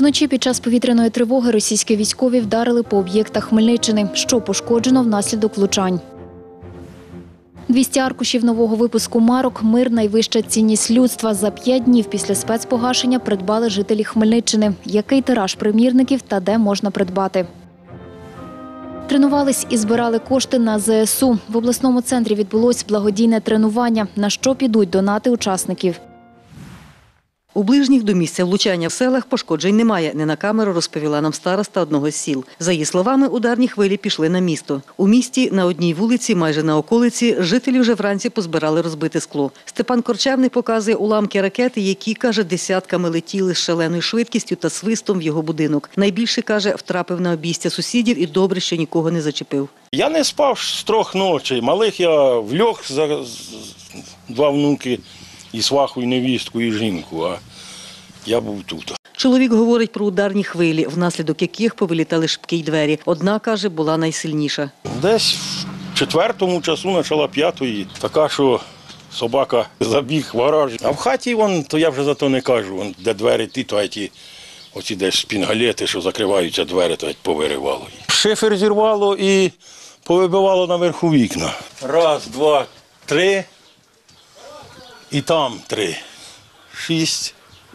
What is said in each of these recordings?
Вночі під час повітряної тривоги російські військові вдарили по об'єктах Хмельниччини, що пошкоджено внаслідок влучань. 200 аркушів нового випуску марок «Мир – найвища цінність людства» за 5 днів після спецпогашення придбали жителі Хмельниччини. Який тираж примірників та де можна придбати? Тренувались і збирали кошти на ЗСУ. В обласному центрі відбулось благодійне тренування, на що підуть донати учасників. У ближніх до місця влучання в селах пошкоджень немає, не на камеру розповіла нам староста одного з сіл. За її словами, ударні хвилі пішли на місто. У місті на одній вулиці, майже на околиці, жителі вже вранці позбирали розбите скло. Степан Корчевний показує уламки ракети, які, каже, десятками летіли з шаленою швидкістю та свистом в його будинок. Найбільше, каже, втрапив на обійстя сусідів і добре, що нікого не зачепив. Я не спав з 3 ночей. Малих я вльох за 2 внуки, і сваху, і невістку, і жінку, а я був тут. Чоловік говорить про ударні хвилі, внаслідок яких повилітали шибки й двері. Одна, каже, була найсильніша. Десь в 4-му часу, почала 5-ї, така, що собака забіг в гараж. А в хаті, то я вже за то не кажу, де двері ті, оці десь шпінгалети, що закриваються двері, то повиривало. Шифер зірвало і повибивало наверху вікна. 1, 2, 3. І там 3, 6,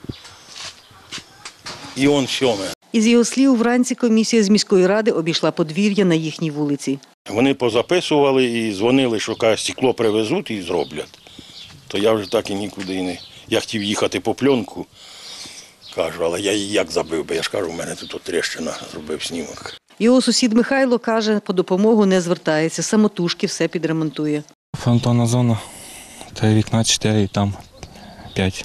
і он 7. Із його слів, вранці комісія з міської ради обійшла подвір'я на їхній вулиці. Вони позаписували і дзвонили, що стекло привезуть і зроблять. То я вже так і нікуди і не. Я хотів їхати по пленку, кажу, але я її як забив, бо я ж кажу, у мене тут тріщина, зробив знімок. Його сусід Михайло, каже, по допомогу не звертається, самотужки все підремонтує. Фронтовна зона. Та вікна 4, там 5.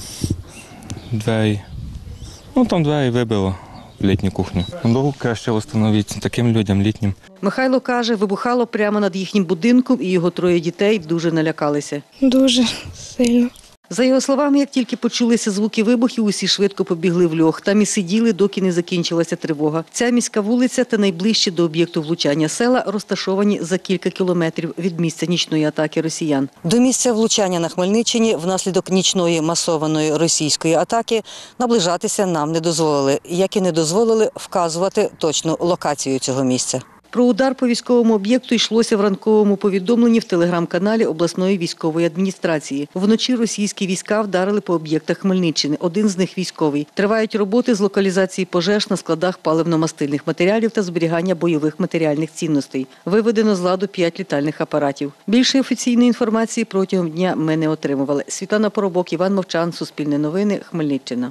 Двері. Там двері вибило в літню кухню. Дорогу краще встановити таким людям літнім. Михайло каже, вибухало прямо над їхнім будинком і його 3 дітей дуже налякалися. Дуже сильно. За його словами, як тільки почулися звуки вибухів, усі швидко побігли в льох. Там і сиділи, доки не закінчилася тривога. Ця міська вулиця та найближчі до об'єкту влучання села розташовані за кілька кілометрів від місця нічної атаки росіян. До місця влучання на Хмельниччині внаслідок нічної масованої російської атаки наближатися нам не дозволили. Як і не дозволили вказувати точну локацію цього місця. Про удар по військовому об'єкту йшлося в ранковому повідомленні в телеграм-каналі обласної військової адміністрації. Вночі російські війська вдарили по об'єктах Хмельниччини. Один з них військовий. Тривають роботи з локалізації пожеж на складах паливно-мастильних матеріалів та зберігання бойових матеріальних цінностей. Виведено з ладу 5 літальних апаратів. Більше офіційної інформації протягом дня ми не отримували. Світлана Поробок, Іван Мовчан, Суспільне новини, Хмельниччина.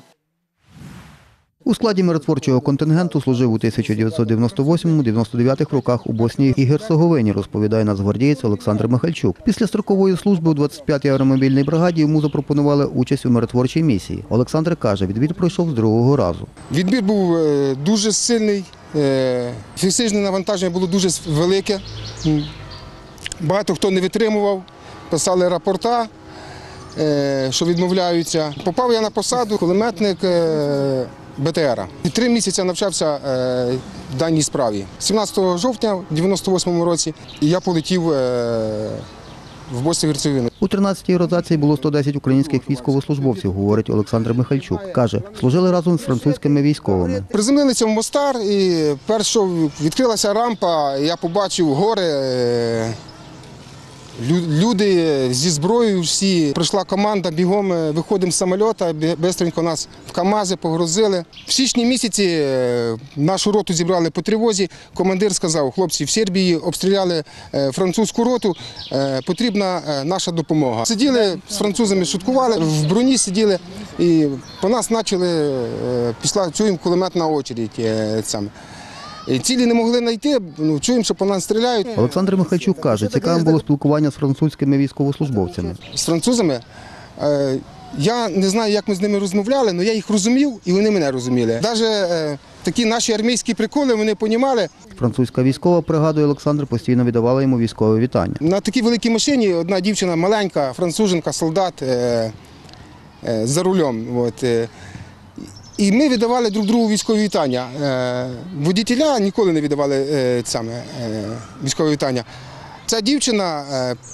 У складі миротворчого контингенту служив у 1998-99 роках у Боснії і Герцеговині, розповідає нацгвардієць Олександр Михальчук. Після строкової служби у 25-й аеромобільній бригаді йому запропонували участь у миротворчій місії. Олександр каже, відбір пройшов з 2-го разу. Відбір був дуже сильний, фізичне навантаження було дуже велике. Багато хто не витримував, писали рапорта, що відмовляються. Попав я на посаду кулеметник БТРа. 3 місяці навчався в даній справі. 17 жовтня в 98-му році я полетів в Боснію-Герцеговину. У 13-й ротації було 110 українських військовослужбовців, говорить Олександр Михальчук. Каже, служили разом з французькими військовими. Приземлилися в Мостар і перше відкрилася рампа, я побачив гори. Люди зі зброєю всі, прийшла команда, бігом виходимо з самоліта, швидко нас в КАМАЗи погрузили. В січні місяці нашу роту зібрали по тривозі, командир сказав, хлопці, в Сербії обстріляли французьку роту, потрібна наша допомога. Сиділи з французами, шуткували, в броні сиділи і по нас почали, пішла чуємо кулеметна очередь. Цілі не могли знайти, чуємо, що по нас стріляють. Олександр Михальчук каже, цікавим було спілкування з французькими військовослужбовцями. З французами я не знаю, як ми з ними розмовляли, але я їх розумів і вони мене розуміли. Навіть такі наші армійські приколи вони розуміли. Французька військова, пригадує Олександр, постійно віддавала йому військове вітання. На такій великій машині одна дівчина маленька, француженка, солдат за рулем. І ми віддавали друг другу військові вітання. Водітеля ніколи не віддавали військові вітання. Ця дівчина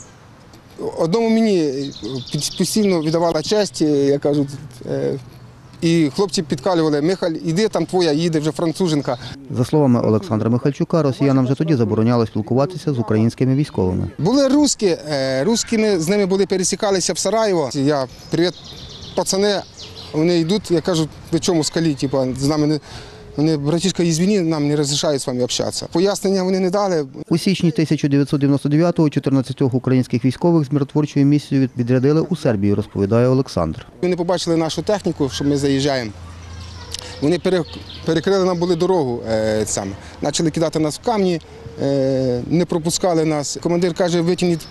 одному мені постійно віддавала честь, я кажу, І хлопці підкалювали: Михаль, іди, там твоя їде вже француженка. За словами Олександра Михальчука, росіянам вже тоді забороняло спілкуватися з українськими військовими. Були русські, ми з ними пересікалися в Сараєво. Я: привіт, пацани, вони йдуть, я кажу: ви чому скалі, типу, з нами не... Вони: братішка, извини, нам не розрішають з вами спілкуватися. Пояснення вони не дали. У січні 1999-го 14 українських військових з миротворчою місією відрядили у Сербію, розповідає Олександр. Вони побачили нашу техніку, що ми заїжджаємо. Вони перекрили нам були дорогу, почали кидати нас в камні, не пропускали нас. Командир каже: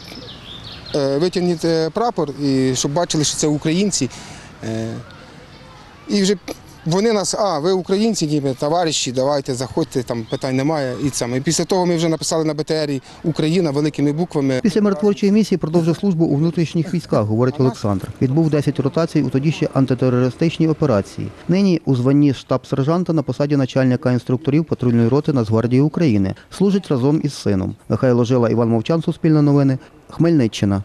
витягніть прапор, і щоб бачили, що це українці. І вже вони нас: ви українці, ніби, товариші, давайте, заходьте, там питань немає. І після того ми вже написали на БТРі «Україна» великими буквами. Після миротворчої місії продовжив службу у внутрішніх військах, говорить Олександр. Відбув 10 ротацій у тоді ще антитерористичній операції. Нині у званні штаб-сержанта на посаді начальника інструкторів патрульної роти Нацгвардії України. Служить разом із сином. Михайло Жила, Іван Мовчан, Суспільне новини, Хмельниччина.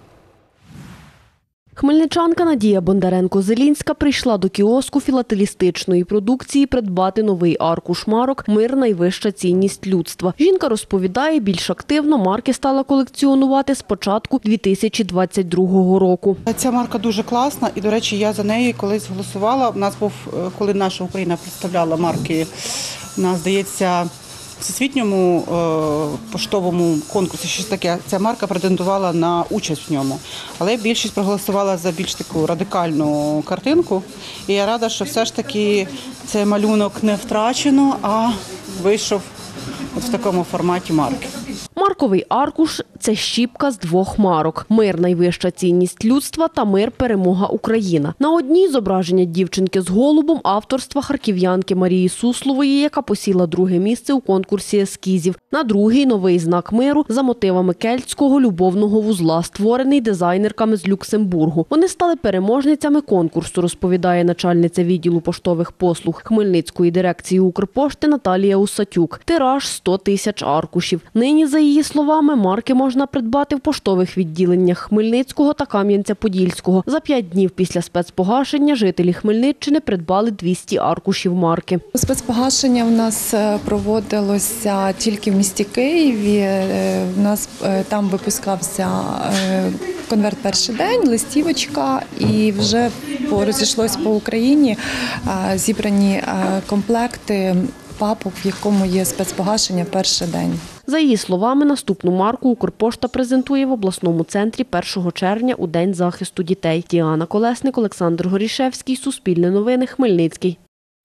Хмельничанка Надія Бондаренко-Зелінська прийшла до кіоску філателістичної продукції придбати новий аркуш марок «Мир – найвища цінність людства». Жінка розповідає, більш активно марки стала колекціонувати з початку 2022 року. Ця марка дуже класна і, до речі, я за неї колись голосувала. У нас був, коли наша Україна представляла марки, у нас, здається, в всесвітньому поштовому конкурсі, щось таке, ця марка претендувала на участь в ньому. Але більшість проголосувала за більш таку радикальну картинку. І я рада, що все ж таки цей малюнок не втрачено, а вийшов от в такому форматі марки. Марковий аркуш – це щіпка з двох марок. «Мир – найвища цінність людства» та «Мир – перемога Україна». На одній – зображення дівчинки з голубом авторства харків'янки Марії Суслової, яка посіла друге місце у конкурсі ескізів. На другій – новий знак миру за мотивами кельтського любовного вузла, створений дизайнерками з Люксембургу. Вони стали переможницями конкурсу, розповідає начальниця відділу поштових послуг Хмельницької дирекції Укрпошти Наталія Усатюк. Тираж – 100 тисяч аркушів. Нині, за її словами, марки можна придбати в поштових відділеннях Хмельницького та Кам'янця-Подільського. За 5 днів після спецпогашення жителі Хмельниччини придбали 200 аркушів марки. Спецпогашення у нас проводилося тільки в місті Києві. У нас там випускався конверт перший день, листівочка, і вже розійшлося по Україні зібрані комплекти папок, в якому є спецпогашення перший день. За її словами, наступну марку Укрпошта презентує в обласному центрі 1 червня у День захисту дітей. Діана Колесник, Олександр Горішевський, Суспільне новини, Хмельницький.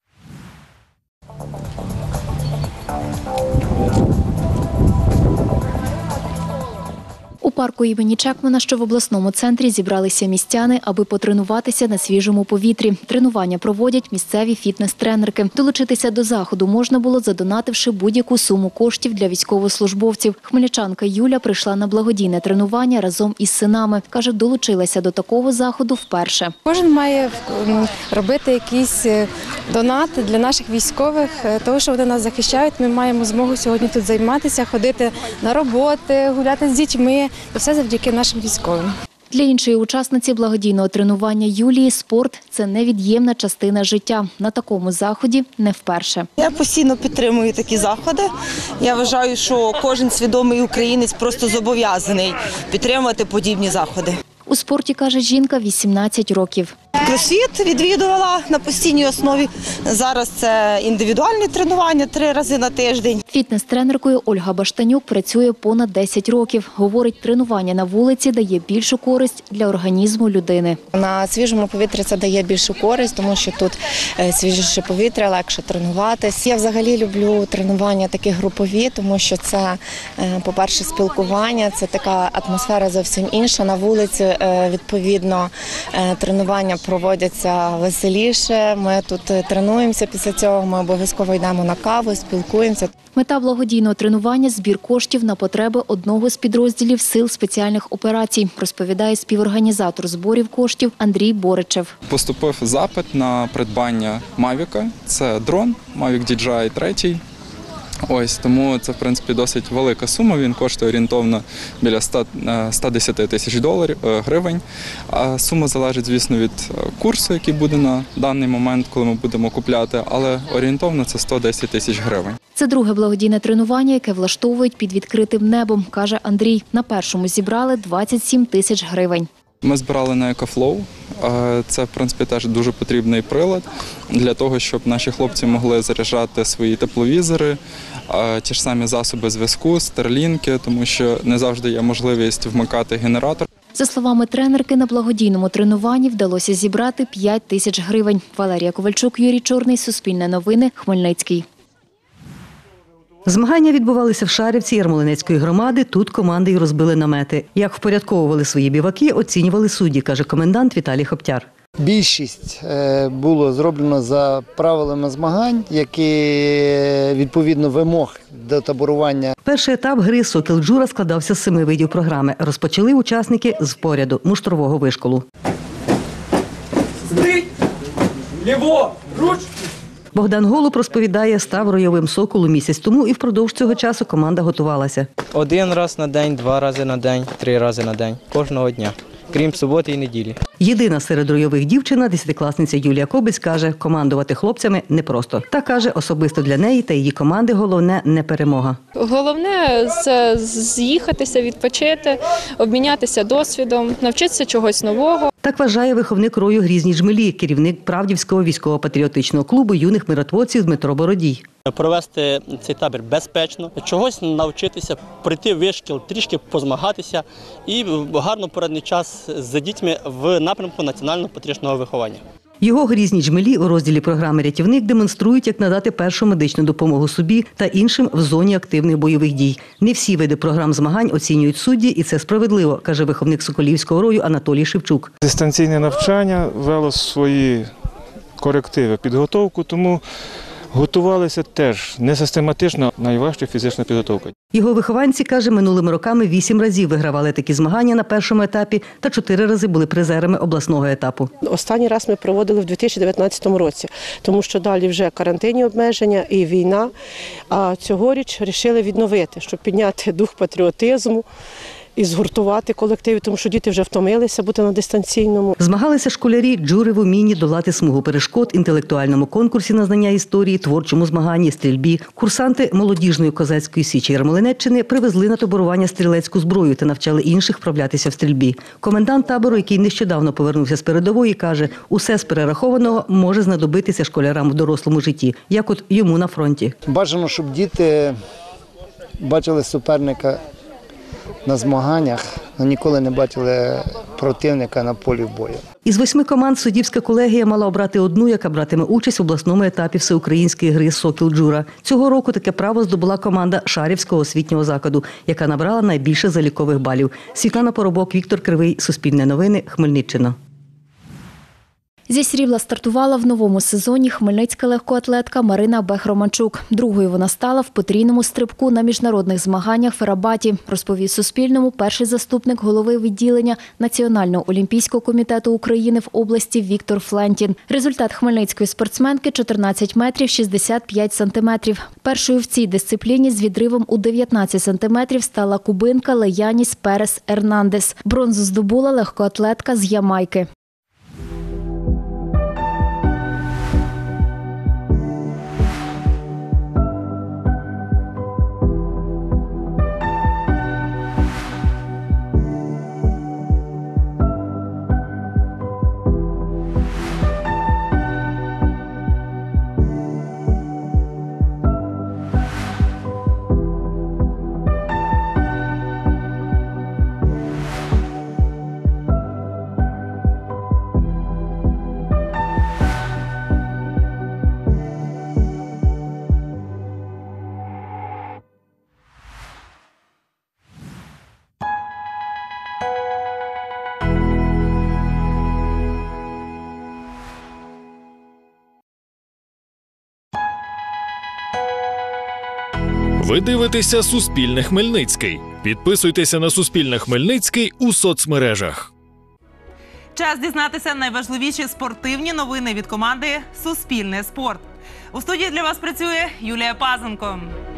У парку імені Чекмана, що в обласному центрі, зібралися містяни, аби потренуватися на свіжому повітрі. Тренування проводять місцеві фітнес-тренерки. Долучитися до заходу можна було, задонативши будь-яку суму коштів для військовослужбовців. Хмельничанка Юля прийшла на благодійне тренування разом із синами. Каже, долучилася до такого заходу вперше. Кожен має робити якісь донати для наших військових, тому що вони нас захищають. Ми маємо змогу сьогодні тут займатися, ходити на роботи, гуляти з дітьми. Все завдяки нашим військовим. Для іншої учасниці благодійного тренування Юлії спорт – це невід'ємна частина життя. На такому заході не вперше. Я постійно підтримую такі заходи. Я вважаю, що кожен свідомий українець просто зобов'язаний підтримувати подібні заходи. У спорті, каже жінка, 18 років. Кросфіт відвідувала на постійній основі. Зараз це індивідуальні тренування 3 рази на тиждень. Фітнес-тренеркою Ольга Баштанюк працює понад 10 років. Говорить, тренування на вулиці дає більшу користь для організму людини. На свіжому повітрі це дає більшу користь, тому що тут свіжіше повітря, легше тренуватися. Я взагалі люблю тренування такі групові, тому що це, по-перше, спілкування, це така атмосфера зовсім інша. На вулиці, відповідно, тренування проводяться веселіше. Ми тут тренуємося після цього, ми обов'язково йдемо на каву, спілкуємося. Мета благодійного тренування – збір коштів на потреби одного з підрозділів Сил спеціальних операцій, розповідає співорганізатор зборів коштів Андрій Боричев. Поступив запит на придбання Mavic. Це дрон Mavic DJI 3. Ось, тому це, в принципі, досить велика сума. Він коштує орієнтовно біля 110 тисяч гривень. А сума залежить, звісно, від курсу, який буде на даний момент, коли ми будемо купляти, але орієнтовно це 110 тисяч гривень. Це друге благодійне тренування, яке влаштовують під відкритим небом, каже Андрій. На першому зібрали 27 тисяч гривень. Ми збирали на EcoFlow. Це, в принципі, теж дуже потрібний прилад для того, щоб наші хлопці могли заряджати свої тепловізори, ті ж самі засоби зв'язку, старлінки, тому що не завжди є можливість вмикати генератор. За словами тренерки, на благодійному тренуванні вдалося зібрати 5 тисяч гривень. Валерія Ковальчук, Юрій Чорний, Суспільне новини, Хмельницький. Змагання відбувалися в Шарівці Ярмолинецької громади. Тут команди й розбили намети. Як впорядковували свої біваки, оцінювали судді, каже комендант Віталій Хоптяр. Більшість було зроблено за правилами змагань, які відповідно вимог до таборування. Перший етап гри «Сокіл Джура» складався з 7 видів програми. Розпочали учасники з впоряду муштрового вишколу. Стрій! Ліво! Руч! Богдан Голуб розповідає, став ройовим «Соколу» місяць тому і впродовж цього часу команда готувалася. 1 раз на день, 2 рази на день, 3 рази на день. Кожного дня. Крім суботи і неділі. Єдина серед ройових дівчина, 10-класниця Юлія Кобець, каже, командувати хлопцями непросто. Та каже, особисто для неї та її команди головне – не перемога. Головне – це з'їхатися, відпочити, обмінятися досвідом, навчитися чогось нового. Так вважає виховник рою Грізні Джмелі, керівник Правдівського військово-патріотичного клубу юних миротворців Дмитро Бородій. Провести цей табір безпечно, чогось навчитися, прийти в вишкіл, трішки позмагатися і гарно порадний час з дітьми в напрямку національно-патріотичного виховання. Його Грізні Джмелі у розділі програми «Рятівник» демонструють, як надати першу медичну допомогу собі та іншим в зоні активних бойових дій. Не всі види програм змагань оцінюють судді, і це справедливо, каже виховник Соколівського рою Анатолій Шевчук. Дистанційне навчання вело свої корективи, підготовку, тому готувалися теж не систематично, найважча фізична підготовка. Його вихованці, каже, минулими роками 8 разів вигравали такі змагання на першому етапі та 4 рази були призерами обласного етапу. Останній раз ми проводили в 2019 році, тому що далі вже карантинні обмеження і війна, а цьогоріч вирішили відновити, щоб підняти дух патріотизму і згуртувати колективи, тому що діти вже втомилися бути на дистанційному. Змагалися школярі джури в умінні долати смугу перешкод, інтелектуальному конкурсі на знання історії, творчому змаганні, стрільбі. Курсанти молодіжної козацької січі Ярмолинеччини привезли на таборування стрілецьку зброю та навчали інших вправлятися в стрільбі. Комендант табору, який нещодавно повернувся з передової, каже, усе з перерахованого може знадобитися школярам в дорослому житті, як от йому на фронті. Бажано, щоб діти бачили суперника на змаганнях, але ніколи не бачили противника на полі бою. Із 8 команд суддівська колегія мала обрати одну, яка братиме участь в обласному етапі всеукраїнської гри «Сокіл Джура». Цього року таке право здобула команда Шарівського освітнього закладу, яка набрала найбільше залікових балів. Світлана Поробок, Віктор Кривий, Суспільне новини, Хмельниччина. Зі срібла стартувала в новому сезоні хмельницька легкоатлетка Марина Бех-Романчук. Другою вона стала в потрійному стрибку на міжнародних змаганнях в Рабаті, розповів Суспільному перший заступник голови відділення Національного олімпійського комітету України в області Віктор Флентін. Результат хмельницької спортсменки – 14 метрів 65 сантиметрів. Першою в цій дисципліні з відривом у 19 сантиметрів стала кубинка Леяніс Перес Ернандес. Бронзу здобула легкоатлетка з Ямайки. Ви дивитеся «Суспільне Хмельницький». Підписуйтеся на «Суспільне Хмельницький» у соцмережах. Час дізнатися найважливіші спортивні новини від команди «Суспільне спорт». У студії для вас працює Юлія Пазенко.